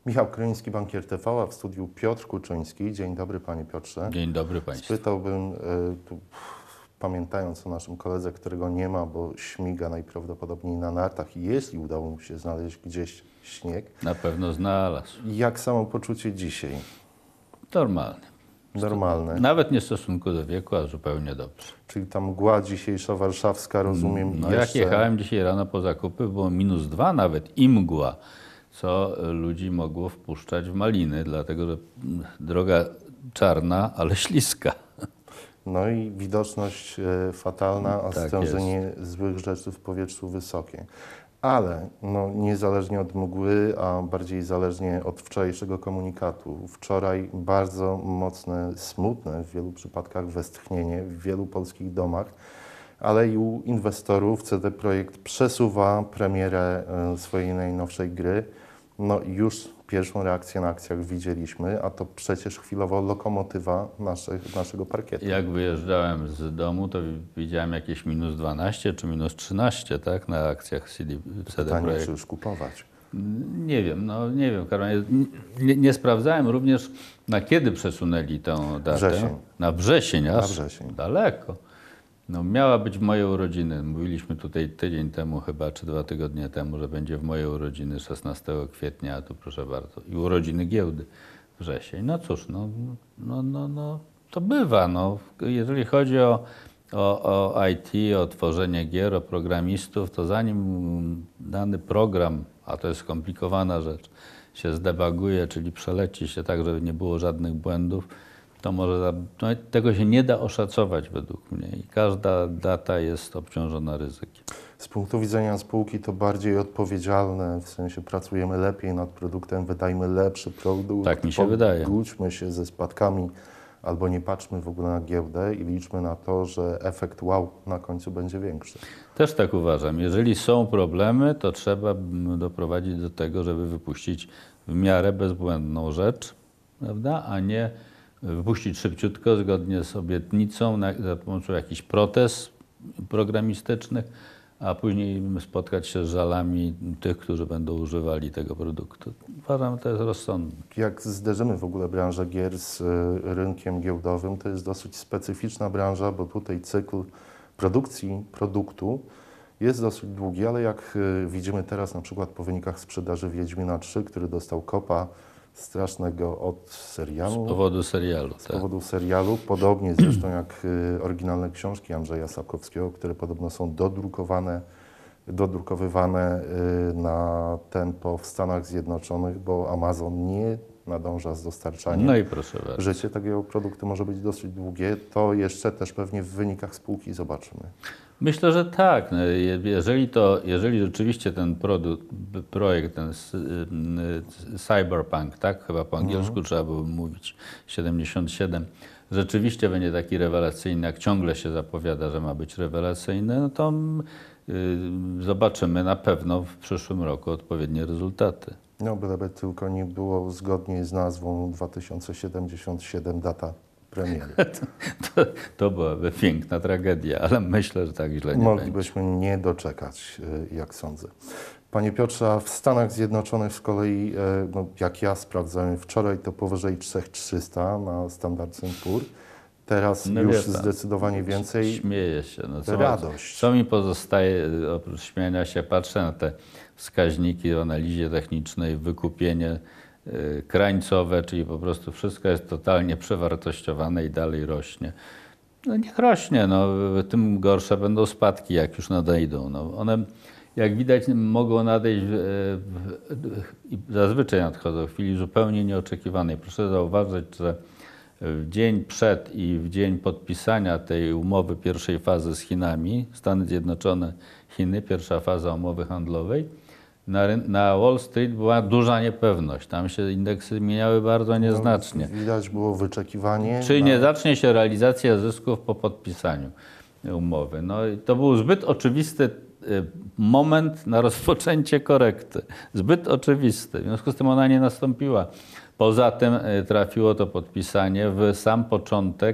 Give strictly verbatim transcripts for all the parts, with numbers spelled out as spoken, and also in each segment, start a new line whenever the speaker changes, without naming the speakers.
Michał Kryński, Bankier T V, a w studiu Piotr Kuczyński. Dzień dobry, panie Piotrze.
Dzień dobry państwu.
Spytałbym, y, tu, pamiętając o naszym koledze, którego nie ma, bo śmiga najprawdopodobniej na nartach i jeśli udało mu się znaleźć gdzieś śnieg.
Na pewno znalazł.
Jak samopoczucie dzisiaj?
Normalnie.
Normalne.
Nawet nie w stosunku do wieku, a zupełnie dobrze.
Czyli ta mgła dzisiejsza warszawska, rozumiem,
No
jeszcze...
jak jechałem dzisiaj rano po zakupy, było minus dwa nawet i mgła, co ludzi mogło wpuszczać w maliny, dlatego że droga czarna, ale śliska.
No i widoczność e, fatalna, a
Tak
stężenie złych rzeczy w powietrzu wysokie. Ale no, niezależnie od mgły, a bardziej zależnie od wczorajszego komunikatu. Wczoraj bardzo mocne, smutne w wielu przypadkach westchnienie w wielu polskich domach, ale i u inwestorów C D Projekt przesuwa premierę e, swojej najnowszej gry. No i już pierwszą reakcję na akcjach widzieliśmy, a to przecież chwilowo lokomotywa naszych, naszego parkietu.
Jak wyjeżdżałem z domu, to widziałem jakieś minus dwanaście czy minus trzynaście, tak, na akcjach C D, C D
Pytanie,
Projekt.
czy już kupować?
Nie wiem, no nie wiem, Karol, nie, nie sprawdzałem również, na kiedy przesunęli tę datę.
Wrzesień.
Na wrzesień, aż
Na wrzesień.
daleko. No miała być w moje urodziny. Mówiliśmy tutaj tydzień temu chyba, czy dwa tygodnie temu, że będzie w moje urodziny szesnastego kwietnia, a tu proszę bardzo, i urodziny giełdy wrzesień. No cóż, no, no, no, no to bywa. No. Jeżeli chodzi o, o, o I T, o tworzenie gier, o programistów, to zanim dany program, a to jest skomplikowana rzecz, się zdebaguje, czyli przeleci się tak, żeby nie było żadnych błędów, to może no, tego się nie da oszacować według mnie i każda data jest obciążona ryzykiem.
Z punktu widzenia spółki to bardziej odpowiedzialne, w sensie pracujemy lepiej nad produktem, wydajmy lepszy produkt.
Tak mi się wydaje.
Pogódźmy się ze spadkami albo nie patrzmy w ogóle na giełdę i liczmy na to, że efekt wow na końcu będzie większy.
Też tak uważam. Jeżeli są problemy, to trzeba doprowadzić do tego, żeby wypuścić w miarę bezbłędną rzecz, prawda, a nie wypuścić szybciutko, zgodnie z obietnicą, na, za pomocą jakichś protez programistycznych, a później spotkać się z żalami tych, którzy będą używali tego produktu. Uważam, że to jest rozsądne.
Jak zderzymy w ogóle branżę gier z rynkiem giełdowym, to jest dosyć specyficzna branża, bo tutaj cykl produkcji produktu jest dosyć długi, ale jak widzimy teraz na przykład po wynikach sprzedaży Wiedźmina trzy, który dostał kopa strasznego od serialu.
Z powodu serialu.
Z
tak.
powodu serialu, podobnie zresztą jak y, oryginalne książki Andrzeja Sapkowskiego, które podobno są dodrukowane, dodrukowywane y, na tempo w Stanach Zjednoczonych, bo Amazon nie nadąża z dostarczaniem.
No i proszę bardzo.
Życie takiego produktu może być dosyć długie, to jeszcze też pewnie w wynikach spółki zobaczymy.
Myślę, że tak. No, jeżeli, to, jeżeli rzeczywiście ten produkt, projekt, ten Cyberpunk, tak, chyba po angielsku mhm. trzeba było mówić, siedemdziesiąt siedem, rzeczywiście będzie taki rewelacyjny, jak ciągle się zapowiada, że ma być rewelacyjny, no to yy, zobaczymy na pewno w przyszłym roku odpowiednie rezultaty.
No, byleby tylko nie było zgodnie z nazwą dwa tysiące siedemdziesiąt siedem data premiery.
To, to byłaby piękna tragedia, ale myślę, że tak źle nie
Moglibyśmy
będzie.
nie doczekać, jak sądzę. Panie Piotrze, a w Stanach Zjednoczonych z kolei, no, jak ja sprawdzałem wczoraj, to powyżej trzy tysiące trzysta na Standard and Poor. Teraz
no
już
pan,
zdecydowanie więcej.
Śmieję się. No, co,
radość.
Co mi pozostaje, oprócz śmiania się, patrzę na te wskaźniki w analizie technicznej, wykupienie y, krańcowe, czyli po prostu wszystko jest totalnie przewartościowane i dalej rośnie. No niech rośnie, no, tym gorsze będą spadki, jak już nadejdą. No, one, jak widać, mogą nadejść w, w, i zazwyczaj nadchodzą w chwili zupełnie nieoczekiwanej. Proszę zauważyć, że w dzień przed i w dzień podpisania tej umowy pierwszej fazy z Chinami, Stany Zjednoczone, Chiny, pierwsza faza umowy handlowej, na, na Wall Street była duża niepewność. Tam się indeksy zmieniały bardzo nieznacznie.
No, widać było wyczekiwanie.
Czy
na...
nie zacznie się realizacja zysków po podpisaniu umowy? No i to był zbyt oczywisty moment na rozpoczęcie korekty. Zbyt oczywisty. W związku z tym ona nie nastąpiła. Poza tym trafiło to podpisanie w sam początek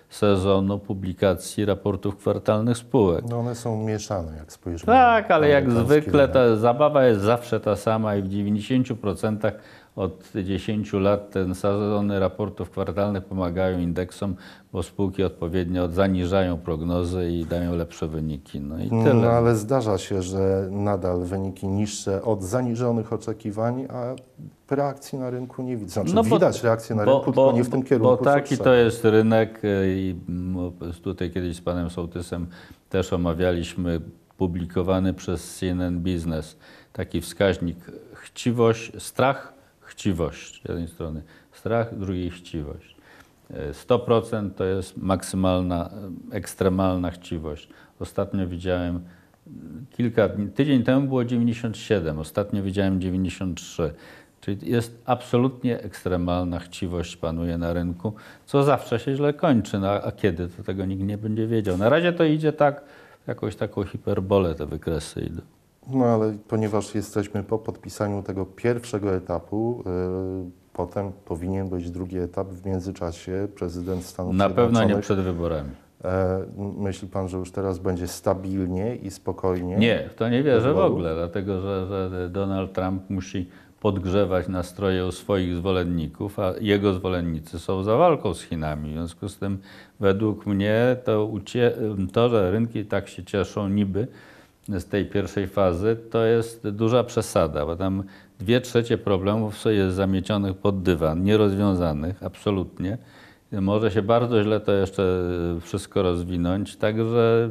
sezonu publikacji raportów kwartalnych spółek.
No one są mieszane, jak spojrzymy.
Tak, ale
na
jak
amerykański
zwykle
rynek.
ta zabawa jest zawsze ta sama i w dziewięćdziesięciu procentach od dziesięciu lat ten sezony raportów kwartalnych pomagają indeksom, bo spółki odpowiednio zaniżają prognozy i dają lepsze wyniki. No i tyle.
No ale zdarza się, że nadal wyniki niższe od zaniżonych oczekiwań, a reakcji na rynku nie widzę. Znaczy,
No bo-
widać reakcję na
bo-
rynku,
bo-
tylko nie w tym kierunku.
Bo
co
taki
trzeba.
to jest rynek y, i mm, tutaj kiedyś z panem Sołtysem też omawialiśmy publikowany przez C N N Business taki wskaźnik chciwość, strach, chciwość z jednej strony, strach, drugiej chciwość. Y, sto procent to jest maksymalna, y, ekstremalna chciwość. Ostatnio widziałem y, kilka dni, tydzień temu było dziewięćdziesiąt siedem, ostatnio widziałem dziewięćdziesiąt trzy. Czyli jest absolutnie ekstremalna chciwość panuje na rynku, co zawsze się źle kończy. No, a kiedy, to tego nikt nie będzie wiedział. Na razie to idzie tak, jakąś taką hiperbolę te wykresy idą.
No ale ponieważ jesteśmy po podpisaniu tego pierwszego etapu, yy, potem powinien być drugi etap. W międzyczasie prezydent Stanów
Na pewno nie
Zjednoczonych,
przed wyborami.
e, myśli pan, że już teraz będzie stabilnie i spokojnie?
Nie, w to nie wierzę w
wyborów?
ogóle, dlatego że, że Donald Trump musi podgrzewać nastroje u swoich zwolenników, a jego zwolennicy są za walką z Chinami. W związku z tym według mnie to, ucie, to że rynki tak się cieszą niby z tej pierwszej fazy, to jest duża przesada, bo tam dwie trzecie problemów jest zamiecionych pod dywan, nierozwiązanych absolutnie. Może się bardzo źle to jeszcze wszystko rozwinąć, także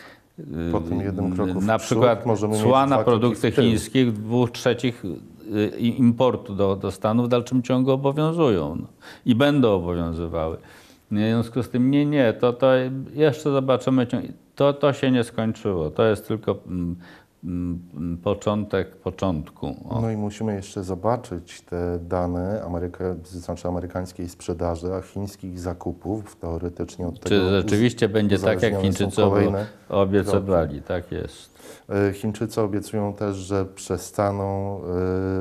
Po tym jednym kroku w
na
przód
przykład
możemy mieć
cła na
dwa kroki
produkty
w tył.
chińskich w dwóch trzecich importu do, do Stanów w dalszym ciągu obowiązują no. i będą obowiązywały. W związku z tym nie, nie, to, to jeszcze zobaczymy, to, to się nie skończyło, to jest tylko mm, mm, początek początku. O.
No i musimy jeszcze zobaczyć te dane Ameryka, znaczy amerykańskiej sprzedaży, a chińskich zakupów teoretycznie od
Czy
tego
rzeczywiście będzie tak, jak
uzależnione są
Chińczycy
kolejne
obiecywali? Tak jest.
E, Chińczycy obiecują też, że przestaną e,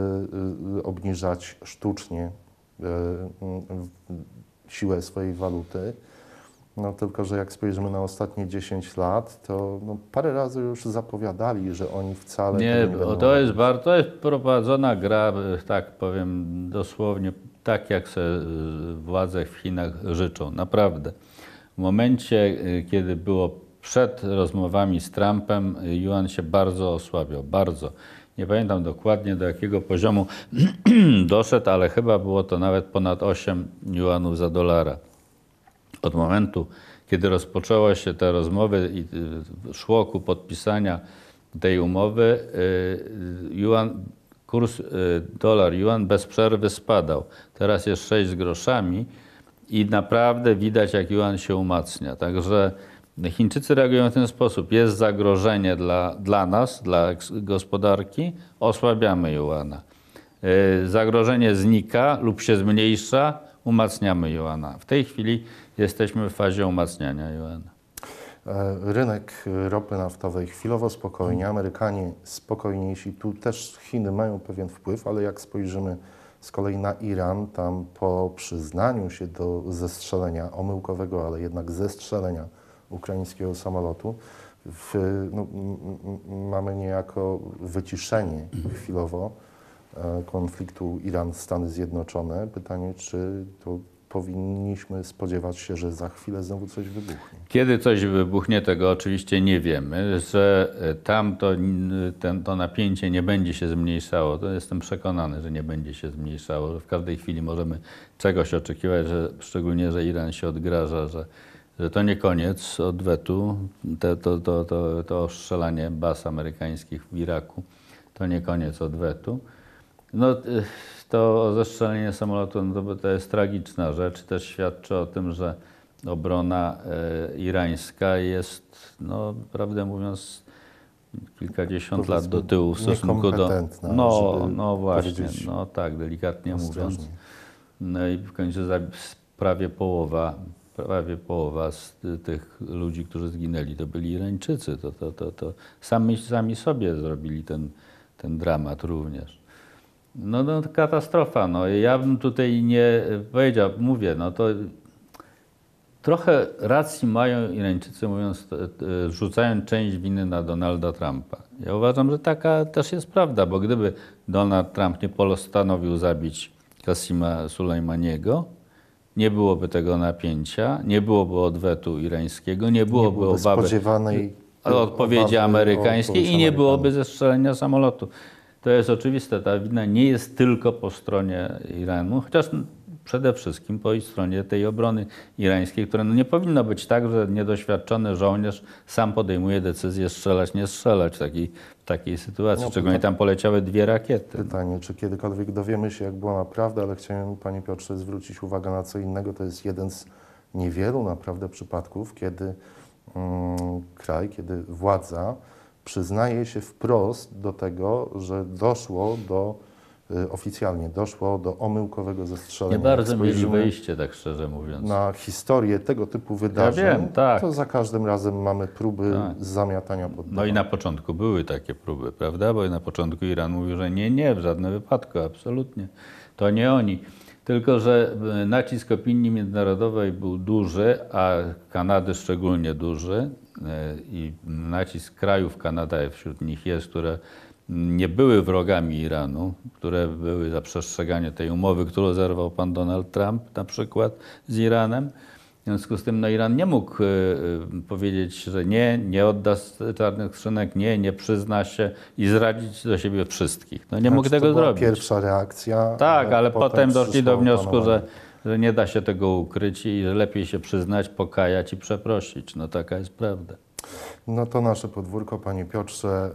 e, obniżać sztucznie e, m, siłę swojej waluty. No tylko, że jak spojrzymy na ostatnie dziesięć lat, to no, parę razy już zapowiadali, że oni wcale
Nie,
tego nie
bo
będą
to jest
robić.
bardzo, to jest prowadzona gra, tak powiem dosłownie, tak jak se władze w Chinach życzą, naprawdę. W momencie, kiedy było przed rozmowami z Trumpem, juan się bardzo osłabiał, bardzo. Nie pamiętam dokładnie do jakiego poziomu doszedł, ale chyba było to nawet ponad osiem juanów za dolara. Od momentu, kiedy rozpoczęły się te rozmowy i szło ku podpisania tej umowy, juan, kurs dolar-juan bez przerwy spadał. Teraz jest sześć z groszami i naprawdę widać, jak juan się umacnia. Także Chińczycy reagują w ten sposób. Jest zagrożenie dla, dla nas, dla gospodarki, osłabiamy juana. Zagrożenie znika lub się zmniejsza, umacniamy juana. W tej chwili jesteśmy w fazie umacniania juana.
Rynek ropy naftowej chwilowo spokojnie, Amerykanie spokojniejsi. Tu też Chiny mają pewien wpływ, ale jak spojrzymy z kolei na Iran, tam po przyznaniu się do zestrzelenia, omyłkowego, ale jednak zestrzelenia ukraińskiego samolotu, w, no, m, m, mamy niejako wyciszenie chwilowo e, konfliktu Iran-Stany Zjednoczone. Pytanie, czy to powinniśmy spodziewać się, że za chwilę znowu coś wybuchnie.
Kiedy coś wybuchnie, tego oczywiście nie wiemy, że tam to, ten, to napięcie nie będzie się zmniejszało. To jestem przekonany, że nie będzie się zmniejszało. W każdej chwili możemy czegoś oczekiwać, że szczególnie, że Iran się odgraża, że, że to nie koniec odwetu. Te, to, to, to, to ostrzelanie baz amerykańskich w Iraku to nie koniec odwetu. No, to zestrzelenie samolotu no to, to jest tragiczna rzecz. Też świadczy o tym, że obrona e, irańska jest, no, prawdę mówiąc, kilkadziesiąt lat do tyłu w stosunku do... No, no właśnie, no tak, delikatnie mówiąc. No i w końcu za, prawie połowa, prawie połowa z tych ludzi, którzy zginęli, to byli Irańczycy. To, to, to, to sami, sami sobie zrobili ten, ten dramat również. No, no katastrofa, no ja bym tutaj nie powiedział, mówię, no to trochę racji mają Irańczycy, mówiąc, rzucając część winy na Donalda Trumpa. Ja uważam, że taka też jest prawda, bo gdyby Donald Trump nie postanowił zabić Qasima Sulejmaniego, nie byłoby tego napięcia, nie byłoby odwetu irańskiego, nie byłoby,
nie byłoby
obawy
spodziewanej
odpowiedzi amerykańskiej i nie byłoby zestrzelenia samolotu. To jest oczywiste, ta wina nie jest tylko po stronie Iranu, chociaż przede wszystkim po stronie tej obrony irańskiej, która no nie powinno być tak, że niedoświadczony żołnierz sam podejmuje decyzję strzelać, nie strzelać w takiej, w takiej sytuacji.
No,
Szczególnie tam poleciały dwie rakiety.
Pytanie, czy kiedykolwiek dowiemy się, jak było naprawdę, ale chciałem, panie Piotrze, zwrócić uwagę na co innego. To jest jeden z niewielu naprawdę przypadków, kiedy mm, kraj, kiedy władza przyznaje się wprost do tego, że doszło do, y, oficjalnie doszło do omyłkowego zestrzelenia.
Nie bardzo
Jak
mieli
spojrzymy
wyjście, tak szczerze mówiąc.
na historię tego typu wydarzeń,
wiem, tak.
to za każdym razem mamy próby
Tak.
zamiatania pod
No i na początku były takie próby, prawda? Bo na początku Iran mówił, że nie, nie, w żadnym wypadku, absolutnie. To nie oni. Tylko że nacisk opinii międzynarodowej był duży, a Kanady szczególnie duży i nacisk krajów, Kanada wśród nich jest, które nie były wrogami Iranu, które były za przestrzeganie tej umowy, którą zerwał pan Donald Trump na przykład z Iranem. W związku z tym no, Iran nie mógł y, y, powiedzieć, że nie, nie odda czarnych skrzynek, nie, nie przyzna się i zradzić do siebie wszystkich. No nie
Znaczy,
mógł tego
to była
zrobić.
pierwsza reakcja.
Tak, ale potem doszli do
przyszło
wniosku, że,
opanowanie.
że nie da się tego ukryć i że lepiej się przyznać, pokajać i przeprosić. No taka jest prawda.
No to nasze podwórko, panie Piotrze,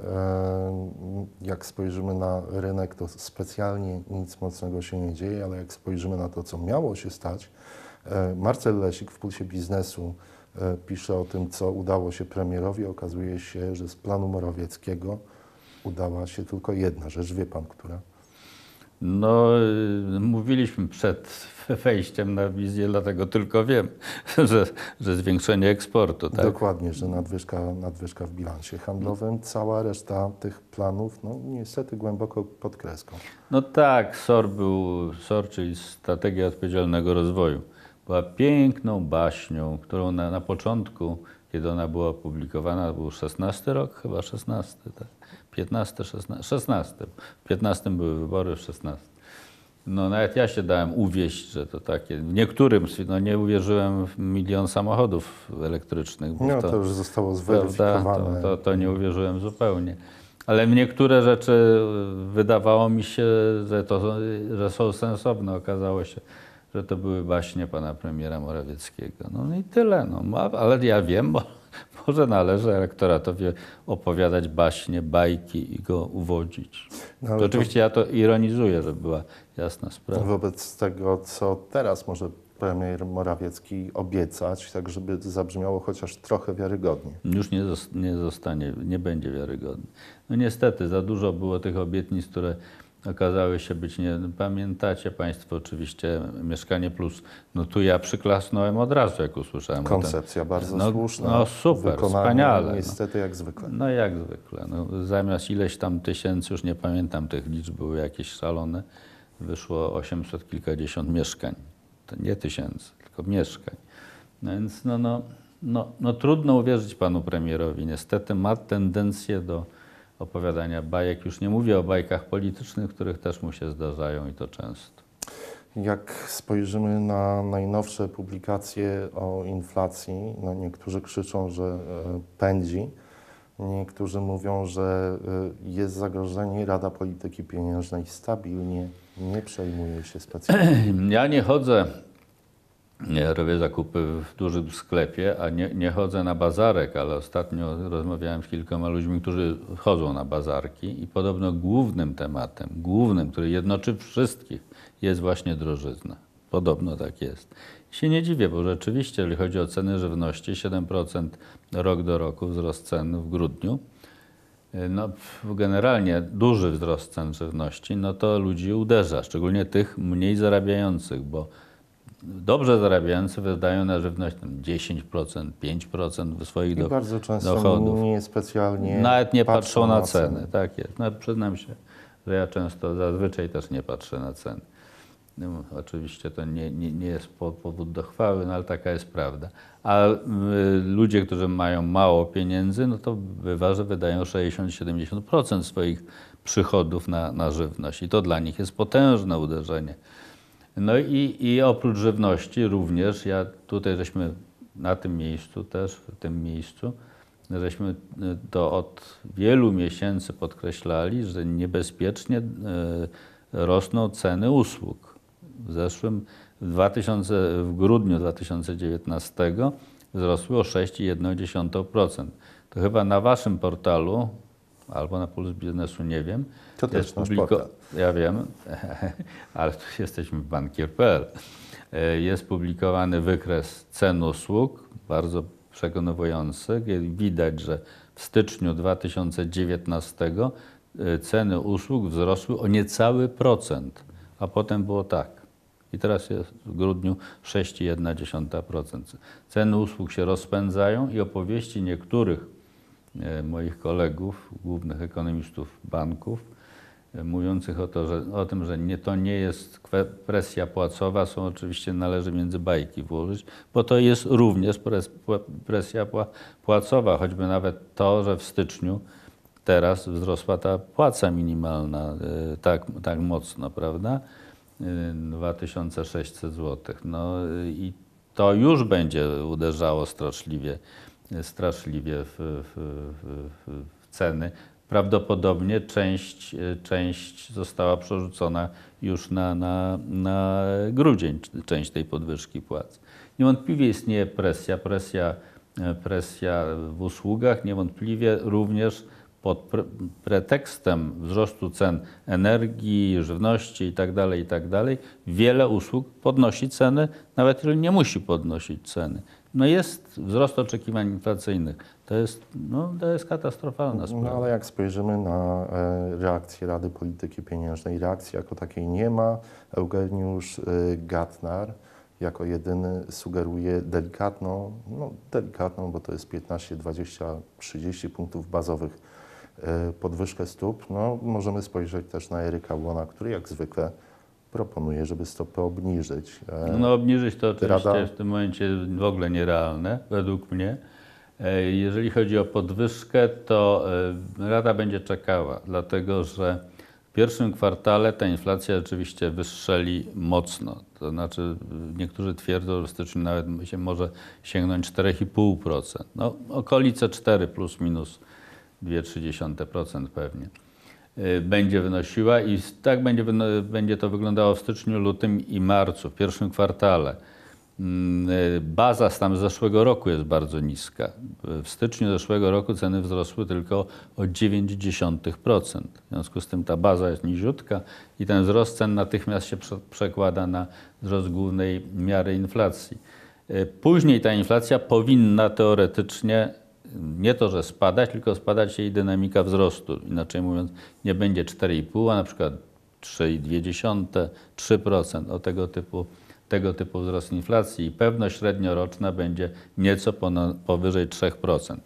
e, jak spojrzymy na rynek, to specjalnie nic mocnego się nie dzieje, ale jak spojrzymy na to, co miało się stać, e, Marcel Lesik w Pulsie Biznesu e, pisze o tym, co udało się premierowi. Okazuje się, że z planu Morawieckiego udała się tylko jedna rzecz. Wie pan, która?
No, y, mówiliśmy przed wejściem na wizję, dlatego tylko wiem, że, że zwiększenie eksportu. Tak?
Dokładnie, że nadwyżka, nadwyżka w bilansie handlowym. Cała reszta tych planów, no niestety głęboko pod kreską.
No tak, S O R był, S O R, czyli Strategia Odpowiedzialnego Rozwoju, była piękną baśnią, którą na, na początku, kiedy ona była opublikowana, był szesnasty rok, chyba szesnasty, tak? piętnasty, szesnasty, szesnasty. W piętnastym były wybory, w szesnastym. No nawet ja się dałem uwieść, że to takie, w niektórym, no nie uwierzyłem w milion samochodów elektrycznych. Bo
No
to,
to już zostało
prawda,
zweryfikowane.
to, to, to nie uwierzyłem zupełnie. Ale w niektóre rzeczy wydawało mi się, że, to, że są sensowne. Okazało się, że to były baśnie pana premiera Morawieckiego. No i tyle. No. Ale ja wiem, bo może należy elektoratowi opowiadać baśnie, bajki i go uwodzić.
No, ale
to oczywiście ja to ironizuję, żeby była jasna sprawa.
Wobec tego, co teraz może premier Morawiecki obiecać, tak żeby zabrzmiało chociaż trochę wiarygodnie.
Już nie, zos- nie zostanie, nie będzie wiarygodny. No niestety, za dużo było tych obietnic, które okazały się być nie... Pamiętacie Państwo oczywiście Mieszkanie Plus. No tu ja przyklasnąłem od razu, jak usłyszałem
Koncepcja
o tym.
bardzo
no,
słuszna.
No super,
Wykonanie
wspaniale.
niestety jak zwykle.
No, no jak zwykle. No, zamiast ileś tam tysięcy, już nie pamiętam tych liczb, były jakieś szalone, wyszło osiemset kilkadziesiąt mieszkań. To nie tysięcy, tylko mieszkań. No więc no, no, no, no trudno uwierzyć panu premierowi. Niestety ma tendencję do opowiadania bajek. Już nie mówię o bajkach politycznych, których też mu się zdarzają i to często.
Jak spojrzymy na najnowsze publikacje o inflacji, no niektórzy krzyczą, że e, pędzi, niektórzy mówią, że e, jest zagrożenie. Rada Polityki Pieniężnej stabilnie nie przejmuje się specjalnie.
Ja nie chodzę, nie robię zakupy w dużym sklepie, a nie, nie chodzę na bazarek, ale ostatnio rozmawiałem z kilkoma ludźmi, którzy chodzą na bazarki i podobno głównym tematem, głównym, który jednoczy wszystkich, jest właśnie drożyzna. Podobno tak jest. I się nie dziwię, bo rzeczywiście, jeżeli chodzi o ceny żywności, siedem procent rok do roku wzrost cen w grudniu. No, generalnie duży wzrost cen żywności, no to ludzi uderza, szczególnie tych mniej zarabiających, bo dobrze zarabiający wydają na żywność dziesięć procent, pięć procent swoich
I
do,
bardzo często
dochodów.
nie specjalnie
Nawet nie patrzą,
patrzą
na
na
ceny.
ceny.
Tak jest. No, przyznam się, że ja często, zazwyczaj też nie patrzę na ceny. No, oczywiście to nie, nie, nie jest po- powód do chwały, no ale taka jest prawda. A y, ludzie, którzy mają mało pieniędzy, no to bywa, że wydają sześćdziesiąt do siedemdziesięciu procent swoich przychodów na, na żywność i to dla nich jest potężne uderzenie. No i, i oprócz żywności również, ja tutaj żeśmy na tym miejscu też, w tym miejscu, żeśmy to od wielu miesięcy podkreślali, że niebezpiecznie y, rosną ceny usług. W zeszłym, w, dwa tysiące, w grudniu dwa tysiące dziewiętnastego wzrosły o sześć przecinek jeden procent. To chyba na waszym portalu, albo na Puls Biznesu, nie wiem.
To też
jest
nasz
publiko-
portal.
Ja wiem, ale tu jesteśmy w bankier kropka p l. Jest publikowany wykres cen usług, bardzo przekonujący. Widać, że w styczniu dwa tysiące dziewiętnastego ceny usług wzrosły o niecały procent, a potem było tak. I teraz jest w grudniu sześć przecinek jeden procent. Ceny usług się rozpędzają i opowieści niektórych e, moich kolegów, głównych ekonomistów banków, e, mówiących o, to, że, o tym, że nie, to nie jest kwe- presja płacowa, są oczywiście, należy między bajki włożyć, bo to jest również pres, pła- presja pła, płacowa, choćby nawet to, że w styczniu teraz wzrosła ta płaca minimalna e, tak, tak mocno, prawda? dwa tysiące sześćset złotych. No i to już będzie uderzało straszliwie, straszliwie w, w, w, w ceny. Prawdopodobnie część, część została przerzucona już na, na, na grudzień, część tej podwyżki płac. Niewątpliwie istnieje presja, presja, presja w usługach, niewątpliwie również pod pre pretekstem wzrostu cen energii, żywności itd., itd. wiele usług podnosi ceny, nawet jeżeli nie musi podnosić ceny. No jest wzrost oczekiwań inflacyjnych. To jest, no, to jest katastrofalna sprawa.
No ale jak spojrzymy na e, reakcję Rady Polityki Pieniężnej, reakcji jako takiej nie ma. Eugeniusz e, Gatnar jako jedyny sugeruje delikatną, no delikatną, bo to jest piętnaście, dwadzieścia, trzydzieści punktów bazowych podwyżkę stóp. No, możemy spojrzeć też na Eryka Łona, który jak zwykle proponuje, żeby stopy obniżyć.
No obniżyć to oczywiście
Rada...
w tym momencie w ogóle nierealne, według mnie. Jeżeli chodzi o podwyżkę, to Rada będzie czekała, dlatego że w pierwszym kwartale ta inflacja oczywiście wystrzeli mocno. To znaczy niektórzy twierdzą, że w styczniu nawet się może sięgnąć cztery i pół procent. No okolice cztery plus minus dwie przecinek trzy procent pewnie będzie wynosiła i tak będzie, będzie to wyglądało w styczniu, lutym i marcu, w pierwszym kwartale. Baza z tam z zeszłego roku jest bardzo niska. W styczniu zeszłego roku ceny wzrosły tylko o dziewięć przecinek procent. W związku z tym ta baza jest niziutka i ten wzrost cen natychmiast się prze, przekłada na wzrost głównej miary inflacji. Później ta inflacja powinna teoretycznie nie to, że spadać, tylko spadać jej dynamika wzrostu. Inaczej mówiąc, nie będzie cztery i pół, a na przykład trzy przecinek dwa, trzy procent o tego typu, tego typu wzrost inflacji i pewność średnioroczna będzie nieco ponad, powyżej trzy procent.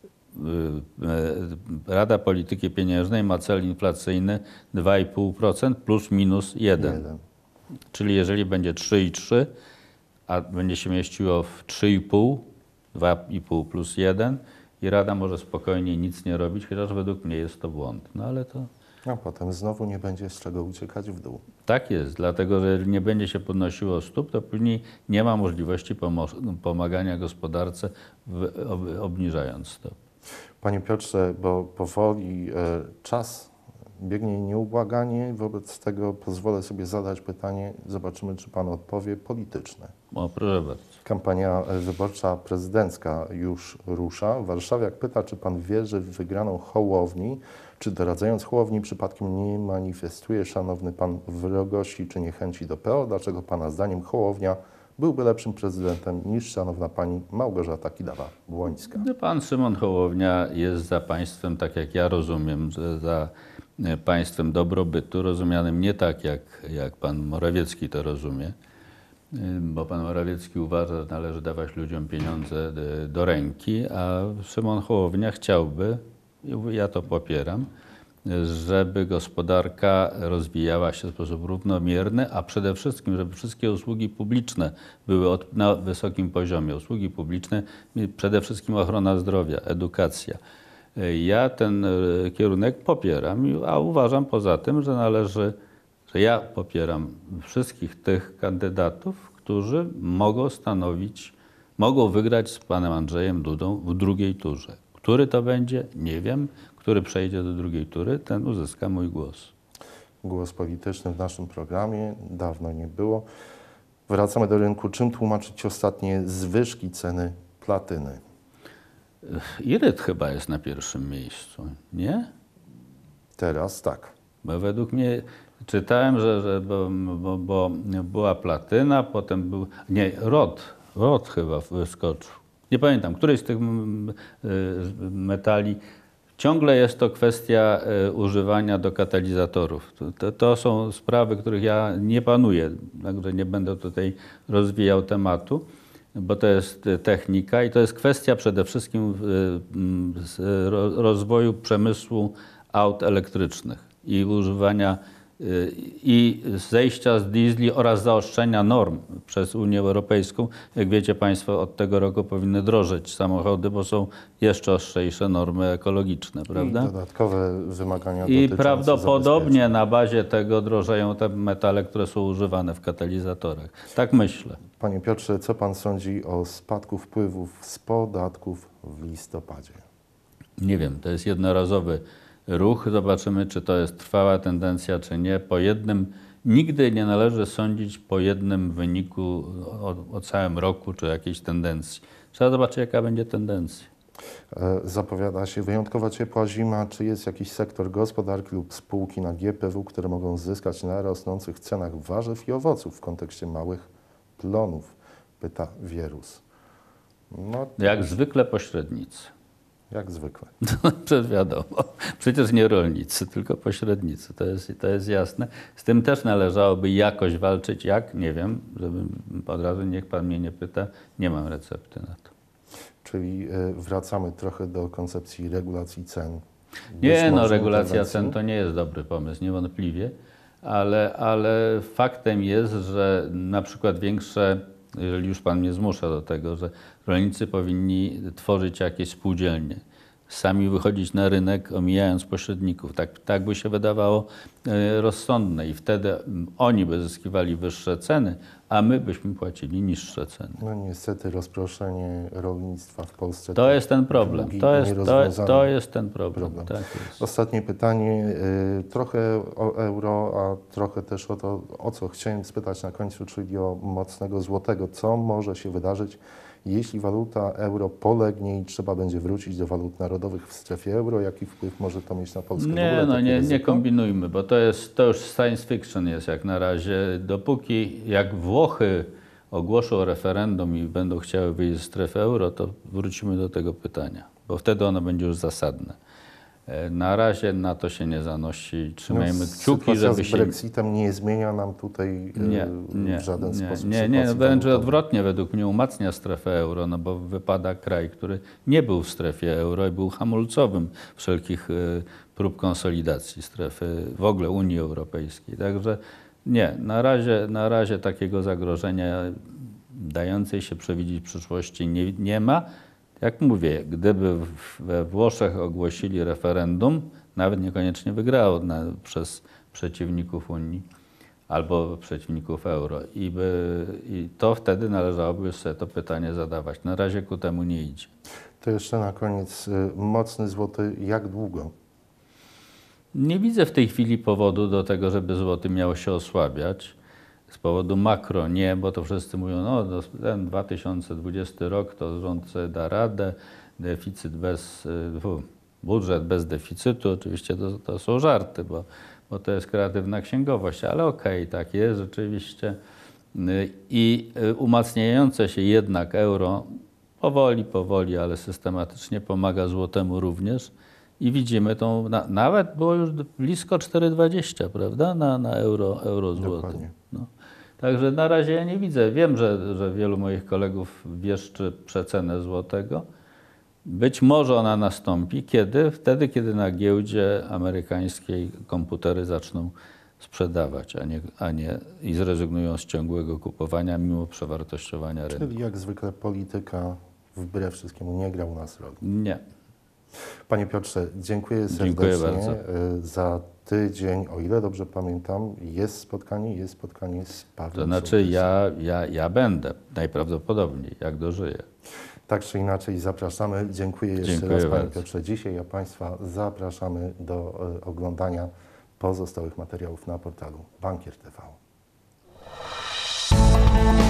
Rada Polityki Pieniężnej ma cel inflacyjny dwa i pół procent plus minus jeden. Czyli jeżeli będzie trzy i trzy, a będzie się mieściło w trzy i pół, dwa i pół plus jeden i Rada może spokojnie nic nie robić, chociaż według mnie jest to błąd. No ale to...
A potem znowu nie będzie z czego uciekać w dół.
Tak jest, dlatego że jeżeli nie będzie się podnosiło stóp, to później nie ma możliwości pomagania gospodarce w, ob, obniżając stop.
Panie Piotrze, bo powoli e, czas biegnie nieubłaganie, wobec tego pozwolę sobie zadać pytanie, zobaczymy, czy Pan odpowie, polityczne.
O, proszę bardzo.
Kampania wyborcza prezydencka już rusza. Warszawiak pyta, czy Pan wierzy w wygraną Hołowni, czy doradzając Hołowni przypadkiem nie manifestuje, szanowny Pan, wrogości czy niechęci do P O? Dlaczego Pana zdaniem Hołownia byłby lepszym prezydentem niż szanowna Pani Małgorzata Kidawa-Błońska?
Pan Szymon Hołownia jest za państwem, tak jak ja rozumiem, że za państwem dobrobytu, rozumianym nie tak, jak, jak pan Morawiecki to rozumie, bo pan Morawiecki uważa, że należy dawać ludziom pieniądze do ręki, a Szymon Hołownia chciałby, ja to popieram, żeby gospodarka rozwijała się w sposób równomierny, a przede wszystkim, żeby wszystkie usługi publiczne były od, na wysokim poziomie. Usługi publiczne, przede wszystkim ochrona zdrowia, edukacja. Ja ten kierunek popieram, a uważam poza tym, że należy, że ja popieram wszystkich tych kandydatów, którzy mogą stanowić, mogą wygrać z panem Andrzejem Dudą w drugiej turze. Który to będzie? Nie wiem. Który przejdzie do drugiej tury, ten uzyska mój głos.
Głos polityczny w naszym programie dawno nie było. Wracamy do rynku. Czym tłumaczyć ostatnie zwyżki ceny platyny?
Iryt chyba jest na pierwszym miejscu, nie?
Teraz tak.
Bo według mnie czytałem, że, że bo, bo, bo była platyna, potem był, nie, rod, rod chyba wyskoczył. Nie pamiętam, któryś z tych metali. Ciągle jest to kwestia y, używania do katalizatorów. To, to są sprawy, których ja nie panuję, także nie będę tutaj rozwijał tematu, bo to jest technika i to jest kwestia przede wszystkim y, y, rozwoju przemysłu aut elektrycznych i używania y, i zejścia z diesli oraz zaostrzenia norm przez Unię Europejską. Jak wiecie Państwo, od tego roku powinny drożeć samochody, bo są jeszcze ostrzejsze normy ekologiczne, prawda?
I dodatkowe wymagania
I
dotyczące
prawdopodobnie na bazie tego drożeją te metale, które są używane w katalizatorach. Tak myślę.
Panie Piotrze, co Pan sądzi o spadku wpływów z podatków w listopadzie?
Nie wiem, to jest jednorazowy ruch. Zobaczymy, czy to jest trwała tendencja, czy nie. Po jednym, nigdy nie należy sądzić po jednym wyniku o, o całym roku, czy jakiejś tendencji. Trzeba zobaczyć, jaka będzie tendencja.
Zapowiada się wyjątkowo ciepła zima. Czy jest jakiś sektor gospodarki lub spółki na G P W, które mogą zyskać na rosnących cenach warzyw i owoców w kontekście małych plonów? Pyta Wierus. No,
Jak zwykle pośrednicy.
jak zwykle.
Przecież wiadomo. Przecież nie rolnicy, tylko pośrednicy. To jest, to jest jasne. Z tym też należałoby jakoś walczyć. Jak? Nie wiem. Żeby od razu niech Pan mnie nie pyta. Nie mam recepty na to.
Czyli wracamy trochę do koncepcji regulacji cen.
Nie, no regulacja cen to nie jest dobry pomysł, niewątpliwie, ale, ale faktem jest, że na przykład większe, jeżeli już Pan mnie zmusza do tego, że rolnicy powinni tworzyć jakieś spółdzielnie, sami wychodzić na rynek, omijając pośredników. Tak, tak by się wydawało rozsądne i wtedy oni by zyskiwali wyższe ceny, a my byśmy płacili niższe ceny.
No niestety rozproszenie rolnictwa w Polsce
to jest ten problem. To jest, to, to jest ten problem.
problem.
Tak jest.
Ostatnie pytanie, trochę o euro, a trochę też o to, o co chciałem spytać na końcu, czyli o mocnego złotego. Co może się wydarzyć, jeśli waluta euro polegnie i trzeba będzie wrócić do walut narodowych w strefie euro? Jaki wpływ może to mieć na Polskę?
Nie, no nie, nie kombinujmy, bo to jest, to już science fiction jest jak na razie. Dopóki jak Włochy ogłoszą referendum i będą chciały wyjść z strefy euro, to wrócimy do tego pytania, bo wtedy ono będzie już zasadne. Na razie na to się nie zanosi. Trzymajmy
no,
kciuki, żeby
z
się...
Brexitem nie zmienia nam tutaj
nie, nie,
w żaden
nie,
sposób.
Nie, nie, wręcz odwrotnie według mnie umacnia strefę euro, no bo wypada kraj, który nie był w strefie euro i był hamulcowym wszelkich prób konsolidacji strefy, w ogóle Unii Europejskiej. Także nie, na razie, na razie takiego zagrożenia dającej się przewidzieć przyszłości nie, nie ma. Jak mówię, gdyby we Włoszech ogłosili referendum, nawet niekoniecznie wygrało na, przez przeciwników Unii albo przeciwników euro i, by, i to wtedy należałoby sobie to pytanie zadawać. Na razie ku temu nie idzie.
To jeszcze na koniec, mocny złoty, jak długo?
Nie widzę w tej chwili powodu do tego, żeby złoty miał się osłabiać. Z powodu makro nie, bo to wszyscy mówią, no ten dwa tysiące dwudziesty rok to rząd sobie da radę, deficyt bez, budżet bez deficytu, oczywiście to, to są żarty, bo, bo to jest kreatywna księgowość, ale okej, okay, tak jest rzeczywiście. I umacniające się jednak euro powoli, powoli, ale systematycznie pomaga złotemu również. I widzimy tą, na, nawet było już blisko cztery dwadzieścia, prawda, na, na euro, euro złoty. No. Także na razie ja nie widzę. Wiem, że, że wielu moich kolegów wieszczy przecenę złotego. Być może ona nastąpi, kiedy? Wtedy, kiedy na giełdzie amerykańskiej komputery zaczną sprzedawać, a nie, a nie i zrezygnują z ciągłego kupowania mimo przewartościowania rynku.
Czyli jak zwykle polityka wbrew wszystkiemu nie gra u nas roli.
Nie.
Panie Piotrze, dziękuję serdecznie.
Dziękuję bardzo.
Za tydzień, o ile dobrze pamiętam, jest spotkanie, jest spotkanie z Pawłem
To znaczy
Sołtysem.
ja, ja, ja będę najprawdopodobniej, jak dożyję.
Tak czy inaczej zapraszamy. Dziękuję jeszcze
Dziękuję
raz Panie
bardzo.
Piotrze dzisiaj, ja Państwa zapraszamy do e, oglądania pozostałych materiałów na portalu Bankier T V.